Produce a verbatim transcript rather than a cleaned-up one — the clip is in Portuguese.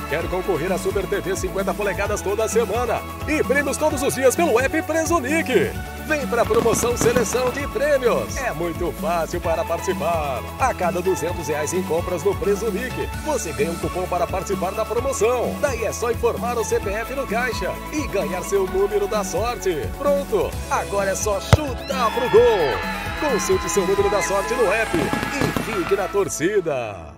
Quer concorrer a Super T V cinquenta polegadas toda semana e prêmios todos os dias pelo app Presunic. Vem pra promoção Seleção de Prêmios. É muito fácil para participar. A cada duzentos reais em compras no Presunic, você ganha um cupom para participar da promoção. Daí é só informar o C P F no caixa e ganhar seu número da sorte. Pronto, agora é só chutar pro gol. Consulte seu número da sorte no app e fique na torcida.